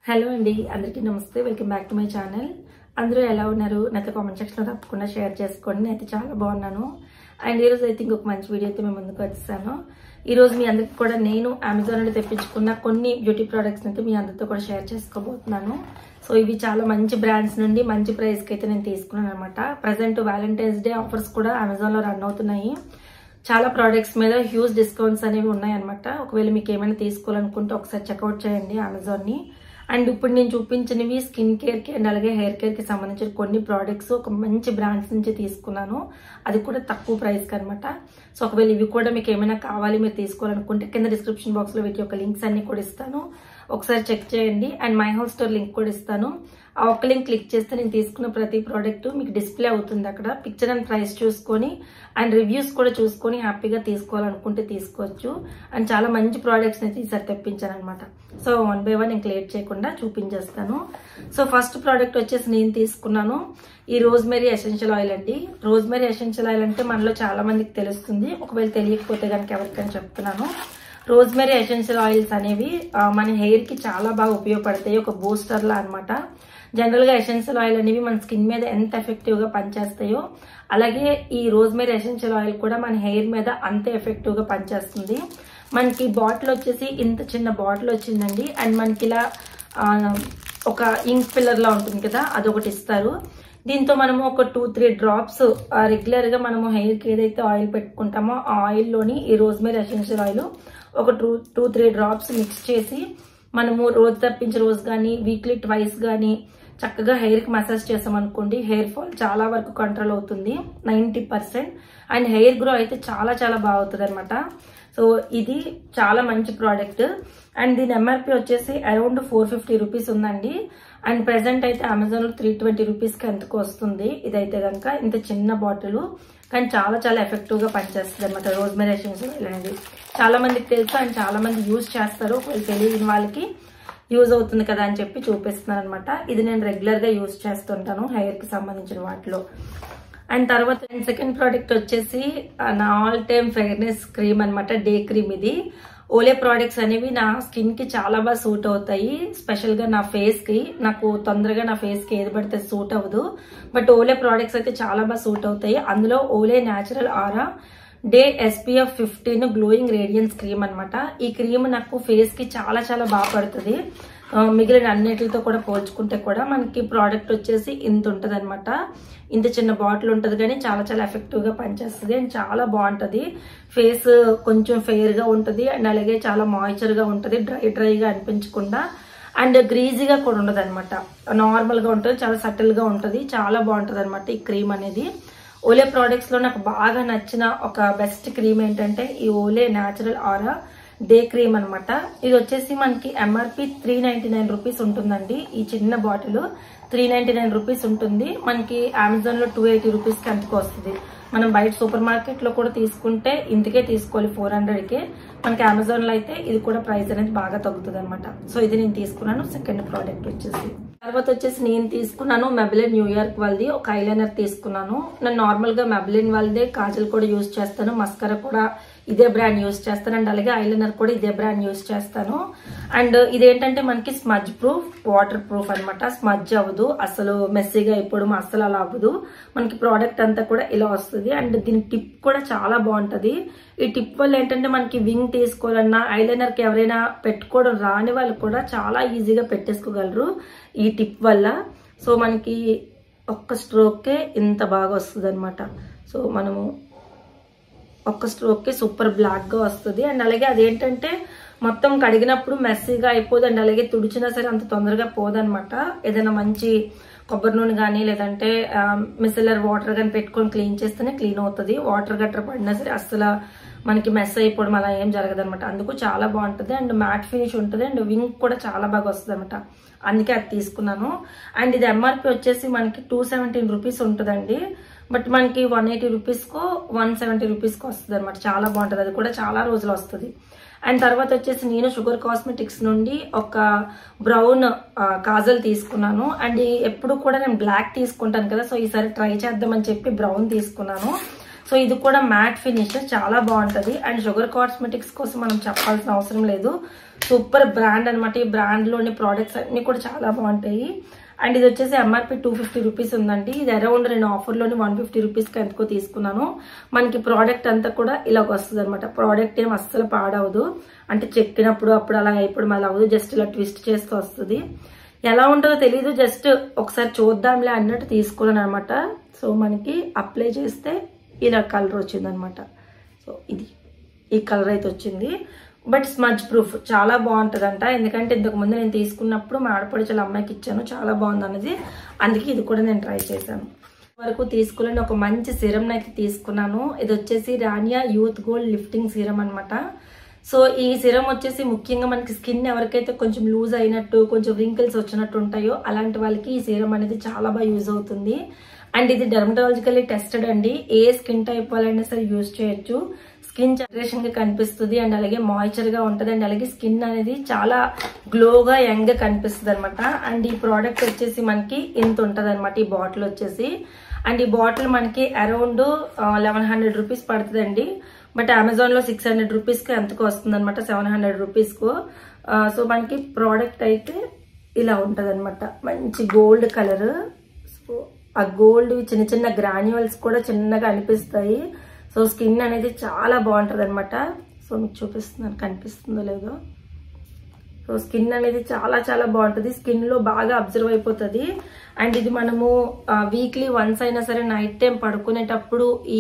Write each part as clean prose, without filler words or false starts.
Hello అండి, అందరికీ నమస్తే. Welcome back to my channel. అందరూ ఎలా ఉన్నారు? నాతో కామెంట్ సెక్షన్లో తప్పకుండా షేర్ చేసుకోండి. నేనైతే చాలా బాగున్నాను. అండ్ ఈరోజు అయితే ఇంకొక మంచి వీడియో అయితే మేము ముందుకు వచ్చేసాను. ఈరోజు మీ అందరికి కూడా నేను అమెజాన్ నుండి తెప్పించుకున్న కొన్ని బ్యూటీ ప్రోడక్ట్స్ అయితే మీ అందరితో కూడా షేర్ చేసుకోబోతున్నాను. సో ఇవి చాలా మంచి బ్రాండ్స్ నుండి మంచి ప్రైస్కి అయితే నేను తీసుకున్నాను అనమాట. ప్రజెంట్ వ్యాలంటైన్స్ డే ఆఫర్స్ కూడా అమెజాన్లో రన్ అవుతున్నాయి. చాలా ప్రోడక్ట్స్ మీద హ్యూజ్ డిస్కౌంట్స్ అనేవి ఉన్నాయన్నమాట. ఒకవేళ మీకు ఏమైనా తీసుకోవాలనుకుంటే ఒకసారి చెక్అవుట్ చేయండి అమెజాన్ని. అండ్ ఇప్పుడు నేను చూపించినవి స్కిన్ కేర్కి అండ్ అలాగే హెయిర్ కేర్కి సంబంధించిన కొన్ని ప్రోడక్ట్స్ ఒక మంచి బ్రాండ్స్ నుంచి తీసుకున్నాను. అది కూడా తక్కువ ప్రైస్కి అనమాట. సో ఒకవేళ ఇవి కూడా మీకు ఏమైనా కావాలి, మీరు తీసుకోవాలనుకుంటే కింద డిస్క్రిప్షన్ బాక్స్లో వీటి యొక్క లింక్స్ అన్ని కూడా ఇస్తాను. ఒకసారి చెక్ చేయండి. And my home store link కూడా ఇస్తాను. ఆ ఒక్క లింక్ క్లిక్ చేస్తే నేను తీసుకున్న ప్రతి ప్రోడక్ట్ మీకు డిస్ప్లే అవుతుంది. అక్కడ పిక్చర్ అండ్ ప్రైస్ చూసుకొని అండ్ రివ్యూస్ కూడా చూసుకొని హ్యాపీగా తీసుకోవాలనుకుంటే తీసుకోవచ్చు. అండ్ చాలా మంచి ప్రోడక్ట్స్ అయితే ఈసారి తెప్పించాను అనమాట. సో వన్ బై వన్ ఇంక లేట్ చేయకుండా చూపించేస్తాను. సో ఫస్ట్ ప్రోడక్ట్ వచ్చేసి నేను తీసుకున్నాను ఈ రోజ్మెరీ ఎసెన్షియల్ ఆయిల్ అండి. రోజ్మెరీ ఎసెన్షియల్ ఆయిల్ అంటే మనలో చాలా మందికి తెలుస్తుంది. ఒకవేళ తెలియకపోతే కనుక ఎవరికైనా చెప్తున్నాను. రోజ్మెరీ ఎసెన్షియల్ ఆయిల్స్ అనేవి మన హెయిర్ కి చాలా బాగా ఉపయోగపడతాయి. ఒక బూస్టర్ లా అనమాట. జనరల్ గా ఎసెన్షియల్ ఆయిల్ అనేవి మన స్కిన్ మీద ఎంత ఎఫెక్టివ్ గా పనిచేస్తాయో అలాగే ఈ రోజ్మెరీ ఎసెన్షియల్ ఆయిల్ కూడా మన హెయిర్ మీద అంతే ఎఫెక్టివ్ గా పనిచేస్తుంది. మనకి బాటిల్ వచ్చేసి ఇంత చిన్న బాటిల్ వచ్చిందండి. అండ్ మనకి ఇలా ఒక ఇంక్ ఫిల్లర్ లా ఉంటుంది కదా, అదొకటి ఇస్తారు. దీంతో మనము ఒక 2-3 డ్రాప్స్ రెగ్యులర్ గా మనము హెయిర్ కి ఏదైతే ఆయిల్ పెట్టుకుంటామో ఆ ఆయిల్ లోని ఈ రోజ్మెరీ ఎసెన్షియల్ ఆయిల్ ఒక 2-3 డ్రాప్స్ మిక్స్ చేసి మనము రోజు తప్పించి రోజు కానీ వీక్లీ ట్వైస్ కానీ చక్కగా హెయిర్ కి మసాజ్ చేసామనుకోండి, హెయిర్ ఫాల్ చాలా వరకు కంట్రోల్ అవుతుంది 90%. అండ్ హెయిర్ గ్రో అయితే చాలా చాలా బాగా అవుతుంది అనమాట. సో ఇది చాలా మంచి ప్రోడక్ట్. అండ్ దీని ఎంఆర్పి వచ్చేసి అరౌండ్ 450 రూపీస్ ఉందండి. అండ్ ప్రెసెంట్ అయితే అమెజాన్ లో 320 రూపీస్ కి ఎంతకు వస్తుంది. ఇదైతే కనుక ఇంత చిన్న బాటిల్ కానీ చాలా చాలా ఎఫెక్టివ్ గా పనిచేస్తుంది అనమాట. రోజ్మెరీ ఎసెన్షియల్ ఆయిల్ అనేది చాలా మందికి తెలుసు అండ్ చాలా మంది యూజ్ చేస్తారు. ఒకవేళ తెలియని వాళ్ళకి యూజ్ అవుతుంది కదా అని చెప్పి చూపిస్తున్నాను అనమాట. ఇది నేను రెగ్యులర్ గా యూజ్ చేస్తుంటాను హెయిర్ కి సంబంధించిన వాటిలో. అండ్ తర్వాత సెకండ్ ప్రోడక్ట్ వచ్చేసి నా ఆల్ టైమ్ ఫెయిర్నెస్ క్రీమ్ అనమాట. Day cream. ఇది ఓలే ప్రోడక్ట్స్ అనేవి నా స్కిన్ కి చాలా బాగా సూట్ అవుతాయి. స్పెషల్ గా నా ఫేస్ కి. నాకు తొందరగా నా ఫేస్ కి ఏది పడితే సూట్ అవ్వదు. బట్ ఓలే ప్రోడక్ట్స్ అయితే చాలా బాగా సూట్ అవుతాయి. అందులో Olay natural aura day SPF 15 glowing radiance cream అనమాట. ఈ క్రీమ్ నాకు ఫేస్ కి చాలా చాలా బాగా పడుతుంది. మిగిలిన అన్నిటితో కూడా పోల్చుకుంటే కూడా మనకి ప్రోడక్ట్ వచ్చేసి ఇంత ఉంటది అనమాట. ఇంత చిన్న బాటిల్ ఉంటది కానీ చాలా చాలా ఎఫెక్టివ్ గా పనిచేస్తుంది. అండ్ చాలా బాగుంటది. ఫేస్ కొంచెం ఫెయిర్ గా ఉంటది అండ్ అలాగే చాలా మాయిశ్చర్ గా ఉంటది. డ్రైగా అనిపించకుండా అండ్ గ్రీజీగా కూడా ఉండదు అనమాట. నార్మల్ గా ఉంటుంది. చాలా సటిల్ గా ఉంటది. చాలా బాగుంటది అనమాట ఈ క్రీమ్ అనేది. ఓలే ప్రోడక్ట్స్ లో నాకు బాగా నచ్చిన ఒక బెస్ట్ క్రీమ్ ఏంటంటే ఈ ఓలే న్యాచురల్ ఆరా డే క్రీమ్ అనమాట. ఇది వచ్చేసి మనకి ఎంఆర్పి 399 రూపీస్ ఉంటుందండి. ఈ చిన్న బాటిల్ 399 రూపీస్ ఉంటుంది. మనకి అమెజాన్ లో 280 రూపీస్ కి ఎంతకు వస్తుంది. మనం బయట సూపర్ మార్కెట్ లో కూడా తీసుకుంటే ఇంతకే తీసుకోవాలి 400కే. మనకి అమెజాన్ లో అయితే ఇది కూడా ప్రైస్ అనేది బాగా తగ్గుతుంది అనమాట. సో ఇది నేను తీసుకున్నాను సెకండ్ ప్రోడక్ట్ వచ్చేసి. తర్వాత వచ్చేసి నేను తీసుకున్నాను మెబిలిన్ న్యూయార్క్ వాళ్ళది ఒక ఐలైనర్ తీసుకున్నాను. నేను నార్మల్ గా మెబిలిన్ వాళ్ళదే కాజల్ కూడా యూజ్ చేస్తాను. మస్కరా కూడా ఇదే బ్రాండ్ యూజ్ చేస్తాను. అండ్ అలాగే ఐలైనర్ కూడా ఇదే బ్రాండ్ యూజ్ చేస్తాను. అండ్ ఇదేంటంటే మనకి స్మజ్ ప్రూఫ్, వాటర్ ప్రూఫ్ అనమాట. స్మజ్ అవ్వదు, అసలు మెస్సీగా అయిపోవడం అసలు అలా అవ్వదు. మనకి ప్రోడక్ట్ అంతా కూడా ఇలా వస్తుంది. అండ్ దీని టిప్ కూడా చాలా బాగుంటది. ఈ టిప్ వల్ల ఏంటంటే మనకి వింగ్ తీసుకోవాలన్నా ఐలైనర్ కి ఎవరైనా పెట్టుకోవడం రాని వాళ్ళు కూడా చాలా ఈజీగా పెట్టేసుకోగలరు ఈ టిప్ వల్ల. సో మనకి ఒక్క స్ట్రోక్కే ఇంత బాగా వస్తుంది అనమాట. సో మనము ఒక్క స్ట్రోక్కే సూపర్ బ్లాక్ గా వస్తుంది. అండ్ అలాగే అదేంటంటే మొత్తం కడిగినప్పుడు మెస్సీగా అయిపోదు. అండ్ అలాగే తుడిచినా సరే అంత తొందరగా పోదనమాట. ఏదైనా మంచి కొబ్బరి నూనె కానీ లేదంటే మిసిలర్ వాటర్ కానీ పెట్టుకొని క్లీన్ చేస్తేనే క్లీన్ అవుతుంది. వాటర్ గట్ర పడినా సరే అసలు మనకి మెస్ అయిపోవడం అలా ఏం జరగదు అనమాట. అందుకు చాలా బాగుంటుంది. అండ్ మ్యాట్ ఫినిష్ ఉంటుంది. అండ్ వింగ్ కూడా చాలా బాగా వస్తుంది అనమాట. అందుకే అది తీసుకున్నాను. అండ్ ఇది ఎంఆర్పి వచ్చేసి మనకి 217 రూపీస్ ఉంటుందండి. బట్ మనకి 180 రూపీస్కో 170 రూపీస్కి వస్తుంది అనమాట. చాలా బాగుంటుంది. అది కూడా చాలా రోజులు వస్తుంది. అండ్ తర్వాత వచ్చేసి నేను షుగర్ కాస్మెటిక్స్ నుండి ఒక బ్రౌన్ కాజల్ తీసుకున్నాను. అండ్ ఎప్పుడు కూడా నేను బ్లాక్ తీసుకుంటాను కదా, సో ఈసారి ట్రై చేద్దామని చెప్పి బ్రౌన్ తీసుకున్నాను. సో ఇది కూడా మ్యాట్ ఫినిష్ చాలా బాగుంటది. అండ్ షుగర్ కాస్మెటిక్స్ కోసం మనం చెప్పాల్సిన అవసరం లేదు. సూపర్ బ్రాండ్ అనమాట. ఈ బ్రాండ్ లోని ప్రోడక్ట్స్ అన్ని కూడా చాలా బాగుంటాయి. అండ్ ఇది వచ్చేసి ఎంఆర్పి 250 రూపీస్ ఉందండి. ఇది అరౌండ్ నేను ఆఫర్లోని 150 రూపీస్కి ఎంతకో తీసుకున్నాను. మనకి ప్రోడక్ట్ అంతా కూడా ఇలాగ వస్తుంది అనమాట. ప్రోడక్ట్ ఏం అస్సలు పాడవదు, అంటే చెక్కినప్పుడు అప్పుడు అలా అయిపోవడం అలా అవ్వదు, జస్ట్ ఇలా ట్విస్ట్ చేస్తూ వస్తుంది. ఎలా ఉంటుందో తెలీదు, జస్ట్ ఒకసారి చూద్దాంలే అన్నట్టు తీసుకున్నాను అనమాట. సో మనకి అప్లై చేస్తే ఇలా కలర్ వచ్చింది అనమాట. సో ఇది ఈ కలర్ అయితే వచ్చింది. బట్ స్మజ్ ప్రూఫ్ చాలా బాగుంటుందంట. ఎందుకంటే ఇంతకు ముందు నేను తీసుకున్నప్పుడు మా ఆడపడుచుల అమ్మాయికి ఇచ్చాను, చాలా బాగుంది అనేది. అందుకే ఇది కూడా నేను ట్రై చేశాను. వరకు తీసుకుని ఒక మంచి సిరం అయితే తీసుకున్నాను. ఇది వచ్చేసి రానియా యూత్ గోల్డ్ లిఫ్టింగ్ సిరం అనమాట. సో ఈ సిరం వచ్చేసి ముఖ్యంగా మనకి స్కిన్ ఎవరికైతే కొంచెం లూజ్ అయినట్టు, కొంచెం రింకిల్స్ వచ్చినట్టు ఉంటాయో అలాంటి వాళ్ళకి ఈ సిరం అనేది చాలా బాగా యూజ్ అవుతుంది. అండ్ ఇది డెర్మటాలజికల్లీ టెస్టెడ్ అండి. ఏ స్కిన్ టైప్ వాళ్ళైనా సరే యూజ్ చేయొచ్చు. స్కిన్ జనరేషన్ గా కనిపిస్తుంది, అండ్ అలాగే మాయిశ్చర్ గా ఉంటుంది, అండ్ అలాగే స్కిన్ అనేది చాలా గ్లోగా యంగ్ గా కనిపిస్తుంది అనమాట. అండ్ ఈ ప్రోడక్ట్ వచ్చేసి మనకి ఇంత ఉంటుంది అనమాట. ఈ బాటిల్ వచ్చేసి, అండ్ ఈ బాటిల్ మనకి అరౌండ్ 1100 రూపీస్ పడుతుందండి. బట్ అమెజాన్ లో 600 రూపీస్ కి ఎంతకు వస్తుంది అనమాట, 700 రూపీస్ కు. సో మనకి ప్రోడక్ట్ అయితే ఇలా ఉంటది అనమాట. మంచి గోల్డ్ కలర్. సో ఆ గోల్డ్ చిన్న చిన్న గ్రాన్యువల్స్ కూడా చిన్నగా అనిపిస్తాయి. సో స్కిన్ అనేది చాలా బాగుంటుంది అనమాట. సో మీకు చూపిస్తున్నాను, కనిపిస్తుందో లేదో. సో స్కిన్ అనేది చాలా చాలా బాగుంటుంది, స్కిన్ లో బాగా అబ్జర్వ్ అయిపోతుంది. అండ్ ఇది మనము వీక్లీ వన్స్ అయినా సరే నైట్ టైం పడుకునేటప్పుడు ఈ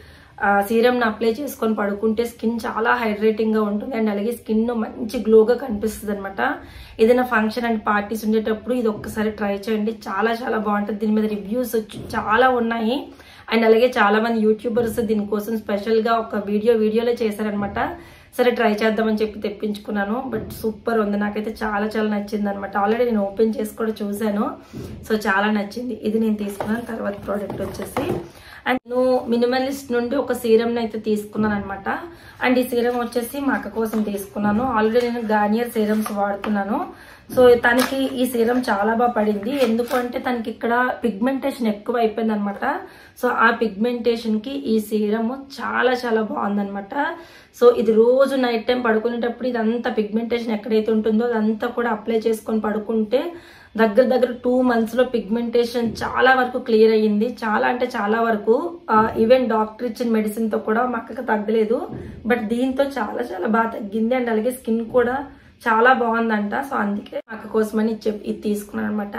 సీరంని అప్లై చేసుకొని పడుకుంటే స్కిన్ చాలా హైడ్రేటింగ్ గా ఉంటుంది. అండ్ అలాగే స్కిన్ మంచి గ్లోగా కనిపిస్తుంది అనమాట. ఏదైనా ఫంక్షన్ అండ్ పార్టీస్ ఉండేటప్పుడు ఇది ఒక్కసారి ట్రై చేయండి, చాలా చాలా బాగుంటుంది. దీని మీద రివ్యూస్ చాలా ఉన్నాయి. అండ్ అలాగే చాలా మంది యూట్యూబర్స్ దీనికోసం స్పెషల్ గా ఒక వీడియోలో చేశారనమాట. సరే ట్రై చేద్దామని చెప్పి తెప్పించుకున్నాను. బట్ సూపర్ ఉంది, నాకైతే చాలా చాలా నచ్చింది అనమాట. ఆల్రెడీ నేను ఓపెన్ చేసి కూడా చూసాను. సో చాలా నచ్చింది. ఇది నేను తీసుకున్నాను. తర్వాత ప్రోడక్ట్ వచ్చేసి, అండ్ నేను మినిమలిస్ట్ నుండి ఒక సీరం అయితే తీసుకున్నాను అనమాట. అండ్ ఈ సీరం వచ్చేసి మా అక్క కోసం తీసుకున్నాను. ఆల్రెడీ నేను గార్నియర్ సీరమ్స్ వాడుతున్నాను. సో తనకి ఈ సీరం చాలా బాగా పడింది. ఎందుకు అంటే తనకి ఇక్కడ పిగ్మెంటేషన్ ఎక్కువ అయిపోయింది అనమాట. సో ఆ పిగ్మెంటేషన్ కి ఈ సీరం చాలా చాలా బాగుందనమాట. సో ఇది రోజు నైట్ టైం పడుకునేటప్పుడు ఇదంతా పిగ్మెంటేషన్ ఎక్కడైతే ఉంటుందో అదంతా కూడా అప్లై చేసుకొని పడుకుంటే దగ్గర 2 months లో పిగ్మెంటేషన్ చాలా వరకు క్లియర్ అయ్యింది. చాలా అంటే చాలా వరకు. ఈవెన్ డాక్టర్ ఇచ్చిన మెడిసిన్ తో కూడా మా అక్కకి తగ్గలేదు. బట్ దీంతో చాలా చాలా బాగా తగ్గింది. అండ్ అలాగే స్కిన్ కూడా చాలా బాగుందంట. సో అందుకే మా అక్క కోసమని ఇది తీసుకున్నాను అనమాట.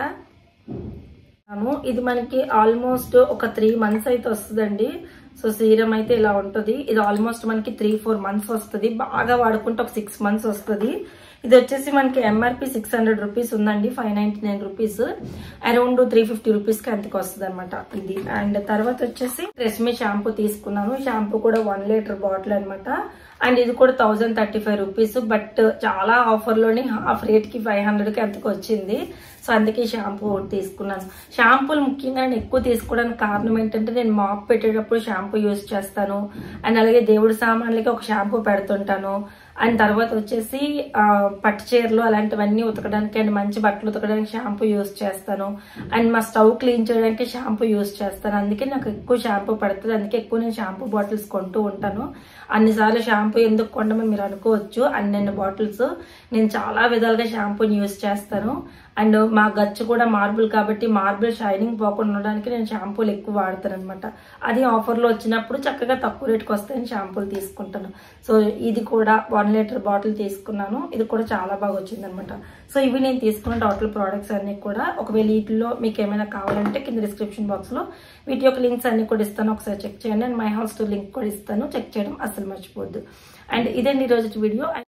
ఇది మనకి ఆల్మోస్ట్ ఒక 3 months అయితే వస్తుందండి. సో సీరం అయితే ఇలా ఉంటుంది. ఇది ఆల్మోస్ట్ మనకి 3-4 months వస్తుంది. బాగా వాడుకుంటే ఒక 6 months వస్తుంది. ఇది వచ్చేసి మనకి ఎంఆర్పి 600 రూపీస్ ఉందండి, 599 రూపీస్, అరౌండ్ 350 రూపీస్ కి అంతకు వస్తుంది అనమాట ఇది. అండ్ తర్వాత వచ్చేసి ట్రెస్మే షాంపూ తీసుకున్నాను. షాంపూ కూడా 1 లీటర్ బాటిల్ అనమాట. అండ్ ఇది కూడా 1035 రూపీస్. బట్ చాలా ఆఫర్ లోని హాఫ్ రేట్ కి 500 కి అంతకు వచ్చింది. సో అందుకే షాంపూ తీసుకున్నాను. షాంపూలు ముఖ్యంగా నేను ఎక్కువ తీసుకోవడానికి కారణం ఏంటంటే నేను మాప్ పెట్టేటప్పుడు షాంపూ యూజ్ చేస్తాను. అండ్ అలాగే దేవుడి సామాన్లకి ఒక షాంపూ పెడుతుంటాను. అండ్ తర్వాత వచ్చేసి పట్టు చీరలు అలాంటివన్నీ ఉతకడానికి అండ్ మంచి బట్టలు ఉతకడానికి షాంపూ యూజ్ చేస్తాను. అండ్ మా స్టవ్ క్లీన్ చేయడానికి షాంపూ యూజ్ చేస్తాను. అందుకే నాకు ఎక్కువ షాంపూ పడుతుంది. అందుకే ఎక్కువ నేను షాంపూ బాటిల్స్ కొంటూ ఉంటాను. అన్నిసార్లు షాంపూ ఎందుకు కొండమని మీరు అనుకోవచ్చు. అన్ని బాటిల్స్ నేను చాలా విధాలుగా షాంపూని యూజ్ చేస్తాను. అండ్ మా గచ్చు కూడా మార్బుల్ కాబట్టి మార్బుల్ షైనింగ్ పోకుండా ఉండడానికి నేను షాంపూలు ఎక్కువ వాడతాను అనమాట. అది ఆఫర్లో వచ్చినప్పుడు చక్కగా తక్కువ రేటుకి వస్తాయని షాంపూలు తీసుకుంటాను. సో ఇది కూడా 1 లీటర్ బాటిల్ తీసుకున్నాను. ఇది కూడా చాలా బాగా వచ్చింది అనమాట. సో ఇవి నేను తీసుకున్న టోటల్ ప్రోడక్ట్స్ అన్ని కూడా. ఒకవేళ వీటిలో మీకు ఏమైనా కావాలంటే కింద డిస్క్రిప్షన్ బాక్స్ లో వీటి యొక్క లింక్స్ అన్ని కూడా ఇస్తాను, ఒకసారి చెక్ చేయండి. అండ్ మై హౌస్ లింక్ కూడా ఇస్తాను, చెక్ చేయడం అసలు మర్చిపోద్దు. అండ్ ఇదండి ఈ రోజు వీడియో.